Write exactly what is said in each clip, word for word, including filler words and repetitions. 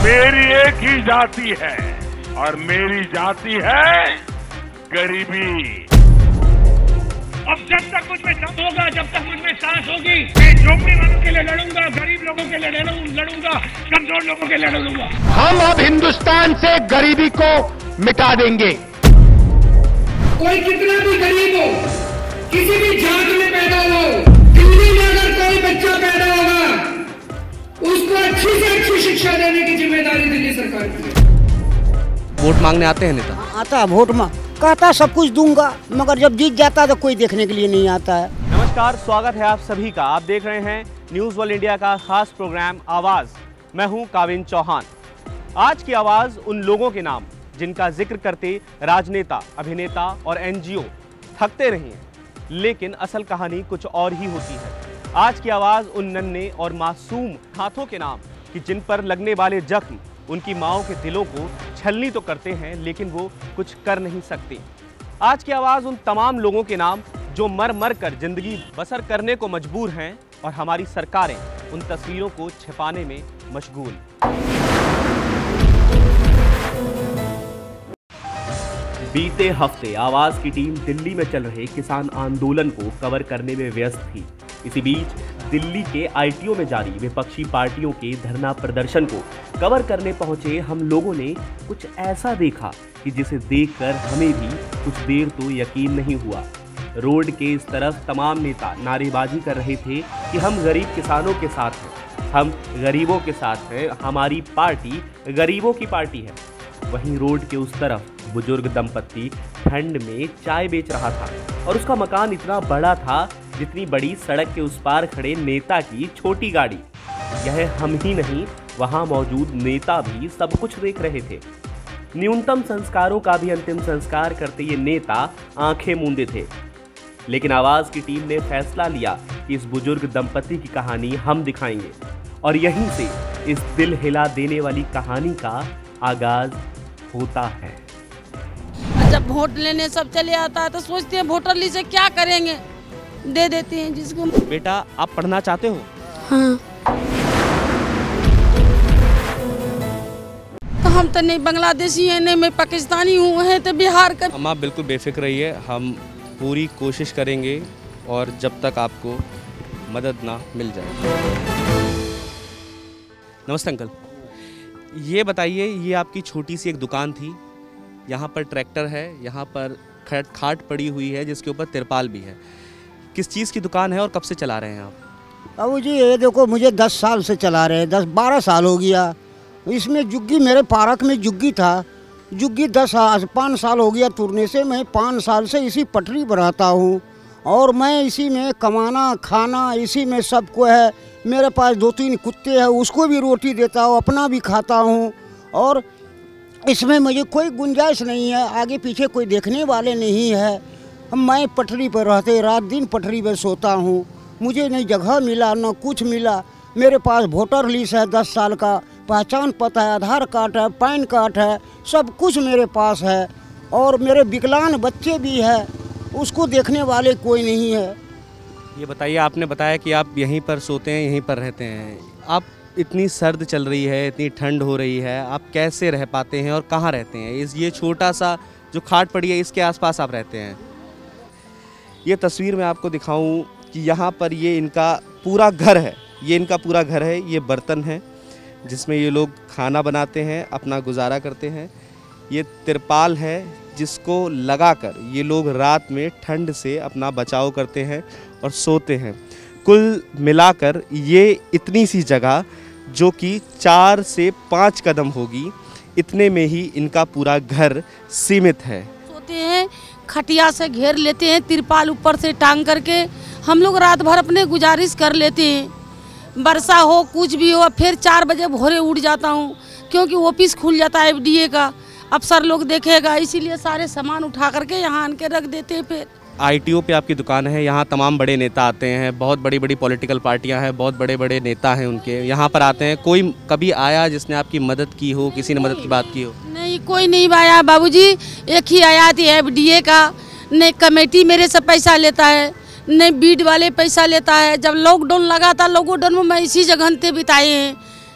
मेरी एक ही जाति है और मेरी जाति है गरीबी। अब जब तक मुझ में दम होगा, जब तक मुझ में सांस होगी, मैं झोपड़ी वालों के लिए लड़ूंगा, गरीब लोगों के लिए लड़ूंगा, कमजोर लोगों के लिए लड़ूंगा। हम अब हिंदुस्तान से गरीबी को मिटा देंगे। कोई कितना भी गरीब हो, किसी भी जात में पैदा हो, दिल्ली में अगर कोई बच्चा पैदा होगा, उसको अच्छी से अच्छी शिक्षा देने की जिम्मेदारी दिल्ली सरकार की है। वोट मांगने आते हैं नेता? आता है वोट मांग, कहता है सब कुछ दूंगा, मगर जब जीत जाता है तो कोई देखने के लिए नहीं आता है। नमस्कार, स्वागत है आप सभी का। आप देख रहे हैं न्यूज़ वर्ल्ड इंडिया का खास प्रोग्राम आवाज़। मैं हूं काविन चौहान। आज की आवाज़ उन लोगों के नाम जिनका जिक्र करते राजनेता, अभिनेता और एनजीओ थकते नहीं हैं, लेकिन असल कहानी कुछ और ही होती है। आज की आवाज़ उन नन्हे और मासूम हाथों के नाम कि जिन पर लगने वाले जख्म उनकी माओं के दिलों को छलनी तो करते हैं, लेकिन वो कुछ कर नहीं सकते। आज की आवाज़ उन तमाम लोगों के नाम जो मर मर कर जिंदगी बसर करने को मजबूर हैं और हमारी सरकारें उन तस्वीरों को छिपाने में मशगूल। बीते हफ्ते आवाज़ की टीम दिल्ली में चल रहे किसान आंदोलन को कवर करने में व्यस्त थी। इसी बीच दिल्ली के आईटीओ में जारी विपक्षी पार्टियों के धरना प्रदर्शन को कवर करने पहुंचे हम लोगों ने कुछ ऐसा देखा कि जिसे देखकर हमें भी कुछ देर तो यकीन नहीं हुआ। रोड के इस तरफ तमाम नेता नारेबाजी कर रहे थे कि हम गरीब किसानों के साथ हैं, हम गरीबों के साथ हैं, हमारी पार्टी गरीबों की पार्टी है। वहीं रोड के उस तरफ बुजुर्ग दंपत्ति ठंड में चाय बेच रहा था और उसका मकान इतना बड़ा था जितनी बड़ी सड़क के उस पार खड़े नेता की छोटी गाड़ी। यह हम ही नहीं, वहां मौजूद नेता भी सब कुछ देख रहे थे। न्यूनतम संस्कारों का भी अंतिम संस्कार करते ये नेता आंखें मूंदे थे। लेकिन आवाज़ की टीम ने फैसला लिया कि इस बुजुर्ग दंपत्ति की कहानी हम दिखाएंगे और यहीं से इस दिल हिला देने वाली कहानी का आगाज होता है। जब वोट लेने सब चले आता है तो सोचते हैं वोटर ली से क्या करेंगे, दे देते हैं जिसको। बेटा, आप पढ़ना चाहते हो? हाँ। तो हम तो नहीं बांग्लादेशी हैं, नहीं मैं पाकिस्तानी हूँ, है तो बिहार का। हम आप बिल्कुल बेफिक्र रहिए, हम पूरी कोशिश करेंगे और जब तक आपको मदद ना मिल जाए। नमस्ते अंकल, ये बताइए, ये आपकी छोटी सी एक दुकान थी, यहाँ पर ट्रैक्टर है, यहाँ पर खट खाट पड़ी हुई है जिसके ऊपर तिरपाल भी है। किस चीज़ की दुकान है और कब से चला रहे हैं आप? बाबू जी ये देखो, मुझे दस साल से चला रहे हैं, दस बारह साल हो गया। इसमें जुग्गी, मेरे पार्क में जुग्गी था, जुग्गी दस पाँच साल हो गया तुरने से। मैं पाँच साल से इसी पटरी पर रहता हूँ और मैं इसी में कमाना खाना इसी में सबको है। मेरे पास दो तीन कुत्ते हैं, उसको भी रोटी देता हूँ, अपना भी खाता हूँ और इसमें मुझे कोई गुंजाइश नहीं है, आगे पीछे कोई देखने वाले नहीं है। मैं पटरी पर रहते रात दिन पटरी पर सोता हूँ, मुझे नहीं जगह मिला न कुछ मिला। मेरे पास वोटर लिस्ट है दस साल का, पहचान पता है, आधार कार्ड है, पैन कार्ड है, सब कुछ मेरे पास है और मेरे विकलांग बच्चे भी है, उसको देखने वाले कोई नहीं है। ये बताइए, आपने बताया कि आप यहीं पर सोते हैं, यहीं पर रहते हैं। आप इतनी सर्द चल रही है, इतनी ठंड हो रही है, आप कैसे रह पाते हैं और कहाँ रहते हैं? इस ये छोटा सा जो खाट पड़ी है इसके आसपास आप रहते हैं। ये तस्वीर मैं आपको दिखाऊं कि यहाँ पर ये इनका पूरा घर है, ये इनका पूरा घर है। ये बर्तन है जिसमें ये लोग खाना बनाते हैं, अपना गुजारा करते हैं। ये तिरपाल है जिसको लगाकर ये लोग रात में ठंड से अपना बचाव करते हैं और सोते हैं। कुल मिलाकर ये इतनी सी जगह जो कि चार से पाँच कदम होगी, इतने में ही इनका पूरा घर सीमित है। सोते हैं, खटिया से घेर लेते हैं, तिरपाल ऊपर से टांग करके हम लोग रात भर अपने गुजारिश कर लेते हैं। वर्षा हो कुछ भी हो, फिर चार बजे भोरे उठ जाता हूँ क्योंकि ऑफिस खुल जाता है एफडीए का, अफसर लोग देखेगा, इसीलिए सारे सामान उठा करके यहाँ आन के रख देते हैं। फिर आईटीओ पे आपकी दुकान है, यहाँ तमाम बड़े नेता आते हैं, बहुत बड़ी बड़ी पॉलिटिकल पार्टियाँ हैं, बहुत बड़े बड़े नेता हैं उनके, यहाँ पर आते हैं। कोई कभी आया जिसने आपकी मदद की हो, किसी ने मदद की बात की हो? नहीं, कोई नहीं आया बाबूजी, एक ही आया थी एफडीए का। नहीं कमेटी मेरे से पैसा लेता है, नहीं बीड वाले पैसा लेता है। जब लॉकडाउन लगा था, लॉकडाउन में मैं इसी जगह पे बिताए हैं,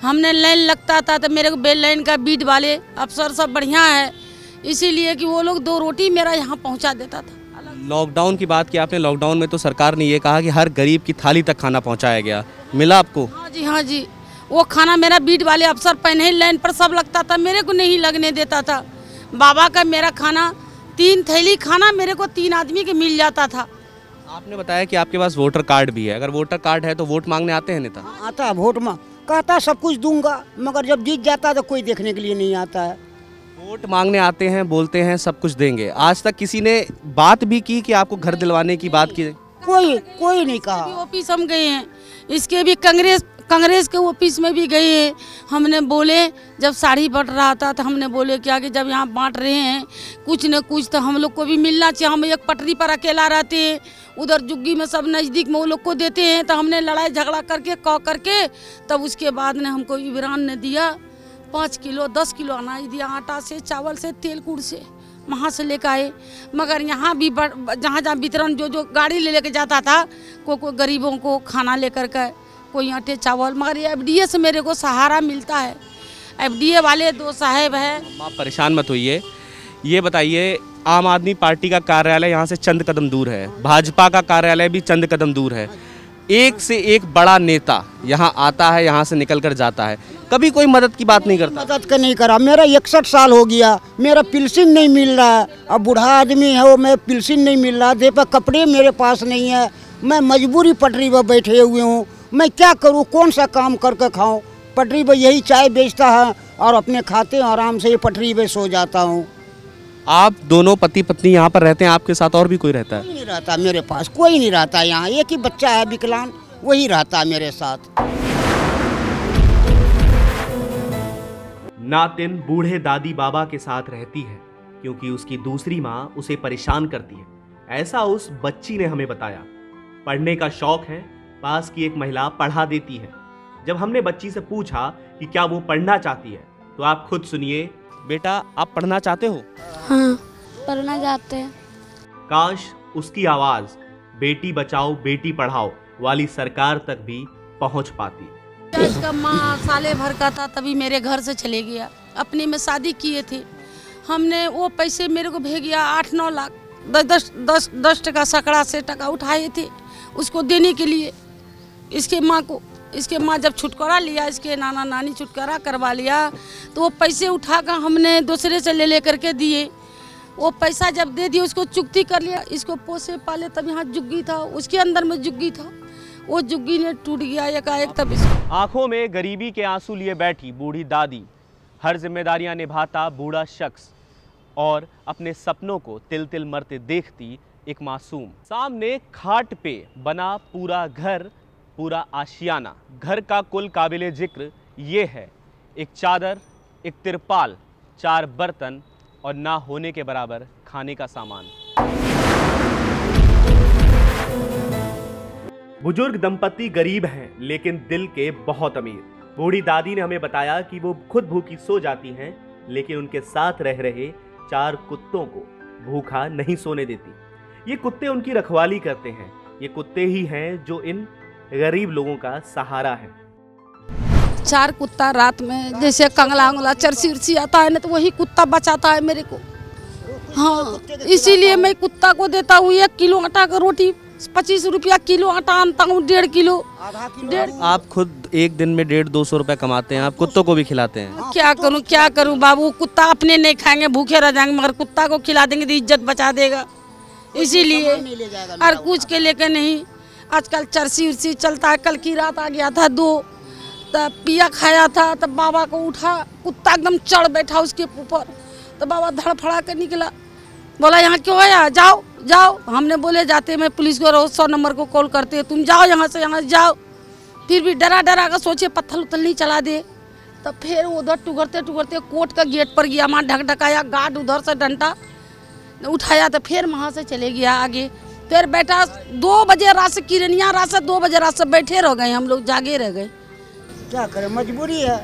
हमने लाइन लगता था तो मेरे को बेल लाइन का बीट वाले अफसर सब बढ़िया है, इसीलिए कि वो लोग दो रोटी मेरा यहाँ पहुँचा देता था। लॉकडाउन की बात की आपने, लॉकडाउन में तो सरकार ने ये कहा कि हर गरीब की थाली तक खाना पहुँचाया गया, मिला आपको? हाँ जी हाँ जी, वो खाना मेरा बीट वाले अफसर पहले ही लाइन पर सब लगता था, मेरे को नहीं लगने देता था। बाबा का मेरा खाना तीन थैली खाना मेरे को तीन आदमी के मिल जाता था। आपने बताया कि आपके पास वोटर कार्ड भी है, अगर वोटर कार्ड है तो वोट मांगने आते हैं नेता? आता है वोट मांग, कहता सब कुछ दूंगा, मगर जब जीत जाता है तो कोई देखने के लिए नहीं आता है। वोट मांगने आते हैं, बोलते हैं सब कुछ देंगे, आज तक किसी ने बात भी की कि आपको घर दिलवाने की बात की? कोई कोई नहीं कहा। ऑफिस हम गए हैं, इसके भी कांग्रेस कांग्रेस के ऑफिस में भी गए हैं। हमने बोले जब साड़ी बंट रहा था तो हमने बोले क्या कि जब यहाँ बांट रहे हैं कुछ न कुछ तो हम लोग को भी मिलना चाहिए। हम एक पटरी पर अकेला रहते हैं, उधर जुग्गी में सब नज़दीक में वो लोग को देते हैं, तो हमने लड़ाई झगड़ा करके कौ करके तब उसके बाद ने हमको इमरान ने दिया पाँच किलो दस किलो अनाज दिया, आटा से चावल से तेल कुड़ से वहाँ से लेकर आए। मगर यहाँ भी जहाँ जहाँ वितरण जो जो गाड़ी ले लेके जाता था, कोई कोई गरीबों को खाना लेकर के, कोई आटे चावल, मगर ये एफडीए से मेरे को सहारा मिलता है। एफडीए वाले दो साहेब हैं। आप परेशान मत होइए, ये बताइए आम आदमी पार्टी का कार्यालय यहाँ से चंद कदम दूर है, भाजपा का कार्यालय भी चंद कदम दूर है, एक से एक बड़ा नेता यहाँ आता है, यहाँ से निकल कर जाता है, कभी कोई मदद की बात नहीं करता? मदद का नहीं करा। मेरा इकसठ साल हो गया, मेरा पेंशन नहीं मिल रहा है। अब बूढ़ा आदमी है वो, मैं पेंशन नहीं मिल रहा, दे पर कपड़े मेरे पास नहीं है, मैं मजबूरी पटरी पर बैठे हुए हूँ। मैं क्या करूँ, कौन सा काम करके खाऊं? पटरी पर यही चाय बेचता है और अपने खाते हैं, आराम से ये पटरी पे सो जाता हूँ। आप दोनों पति पत्नी यहाँ पर रहते हैं, आपके साथ और भी कोई रहता है? कोई नहीं रहता मेरे पास, कोई नहीं रहता यहाँ, एक ही बच्चा है विकलांग, वही रहता है मेरे साथ। नातिन बूढ़े दादी बाबा के साथ रहती है क्योंकि उसकी दूसरी माँ उसे परेशान करती है, ऐसा उस बच्ची ने हमें बताया। पढ़ने का शौक है, पास की एक महिला पढ़ा देती है। जब हमने बच्ची से पूछा कि क्या वो पढ़ना चाहती है तो आप खुद सुनिए। बेटा आप पढ़ना चाहते हो? हाँ, पढ़ना चाहते हैं। काश उसकी आवाज बेटी बचाओ बेटी पढ़ाओ वाली सरकार तक भी पहुंच पाती। इसका माँ साले भर का था तभी मेरे घर से चले गया, अपने में शादी किए थे हमने, वो पैसे मेरे को भेज गया आठ नौ लाख, दस दस दस दस टका सैकड़ा से टका उठाए थे उसको देने के लिए इसके माँ को। इसके माँ जब छुटकारा लिया, इसके नाना नानी छुटकारा करवा लिया, तो वो पैसे उठाकर हमने दूसरे से ले लेकर के दिए। वो पैसा जब दे दिए उसको चुकती कर लिया, इसको पोसे पाले, तब यहाँ जुग्गी था, उसके अंदर में जुग्गी था, वो जुग्गी ने टूट गया एकाएक। तब इसको आंखों में गरीबी के आंसू लिए बैठी बूढ़ी दादी, हर जिम्मेदारियां निभाता बूढ़ा शख्स और अपने सपनों को तिल तिल मरते देखती एक मासूम। सामने खाट पे बना पूरा घर, पूरा आशियाना, घर का कुल काबिले जिक्र ये है। एक चादर, एक तिरपाल, चार बर्तन और ना होने के बराबर खाने का सामान। बुजुर्ग दंपति गरीब हैं लेकिन दिल के बहुत अमीर। बूढ़ी दादी ने हमें बताया कि वो खुद भूखी सो जाती हैं लेकिन उनके साथ रह रहे चार कुत्तों को भूखा नहीं सोने देती। ये कुत्ते उनकी रखवाली करते हैं, ये कुत्ते ही हैं जो इन गरीब लोगों का सहारा है। चार कुत्ता रात में जैसे कंगला उंगला चरसी उर्सी आता है ना, तो वही कुत्ता बचाता है मेरे को। हाँ, इसीलिए मैं कुत्ता को देता हूँ एक किलो आटा का रोटी, पच्चीस रुपया किलो आटा आनता हूँ, डेढ़ किलो डेढ़। आप खुद एक दिन में डेढ़ दो सौ रुपए कमाते हैं, आप कुत्तों को भी खिलाते हैं? क्या करूँ क्या करूँ बाबू, कुत्ता अपने नहीं खाएंगे, भूखे रह जाएंगे, मगर कुत्ता को खिला देंगे तो इज्जत बचा देगा, इसीलिए और कुछ के लेकर नहीं। आजकल चरसी उर्सी चलता है, कल की रात आ गया था दो, तब पिया खाया था, तब बाबा को उठा, कुत्ता एकदम चढ़ बैठा उसके ऊपर, तो बाबा धड़फड़ा कर निकला, बोला यहाँ क्यों आया, जाओ जाओ। हमने बोले जाते मैं पुलिस को रोज सौ नंबर को कॉल करते हैं, तुम जाओ यहाँ से, यहाँ जाओ। फिर भी डरा डरा कर सोचे पत्थर उथल नहीं चला दे, तब फिर उधर टुगरते टुगरते कोर्ट का गेट पर गया, वहाँ ढक ढकाया, गार्ड उधर से डंडा उठाया, तो फिर वहाँ से चले गया आगे। फिर बेटा दो बजे रात से किरनिया रात से दो बजे रात से बैठे रह गए, हम लोग जागे रह गए। क्या करें, मजबूरी है।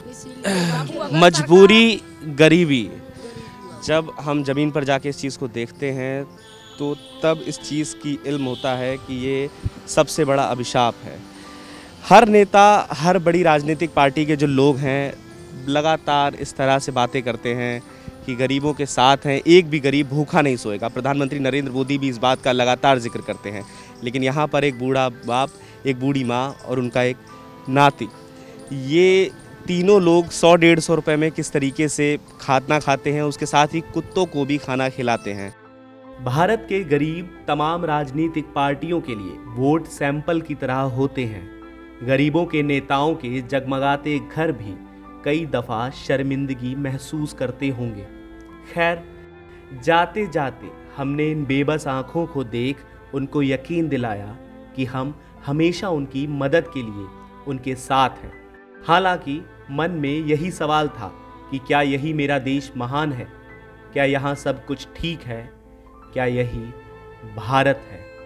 मजबूरी, गरीबी। जब हम ज़मीन पर जाके इस चीज़ को देखते हैं तो तब इस चीज़ की इल्म होता है कि ये सबसे बड़ा अभिशाप है। हर नेता, हर बड़ी राजनीतिक पार्टी के जो लोग हैं लगातार इस तरह से बातें करते हैं कि गरीबों के साथ हैं, एक भी गरीब भूखा नहीं सोएगा। प्रधानमंत्री नरेंद्र मोदी भी इस बात का लगातार जिक्र करते हैं। लेकिन यहाँ पर एक बूढ़ा बाप, एक बूढ़ी माँ और उनका एक नाती, ये तीनों लोग सौ डेढ़ सौ रुपये में किस तरीके से खाना खाते हैं, उसके साथ ही कुत्तों को भी खाना खिलाते हैं। भारत के गरीब तमाम राजनीतिक पार्टियों के लिए वोट सैंपल की तरह होते हैं। गरीबों के नेताओं के जगमगाते घर भी कई दफ़ा शर्मिंदगी महसूस करते होंगे। खैर, जाते जाते हमने इन बेबस आँखों को देख उनको यकीन दिलाया कि हम हमेशा उनकी मदद के लिए उनके साथ हैं। हालांकि मन में यही सवाल था कि क्या यही मेरा देश महान है? क्या यहाँ सब कुछ ठीक है? क्या यही भारत है?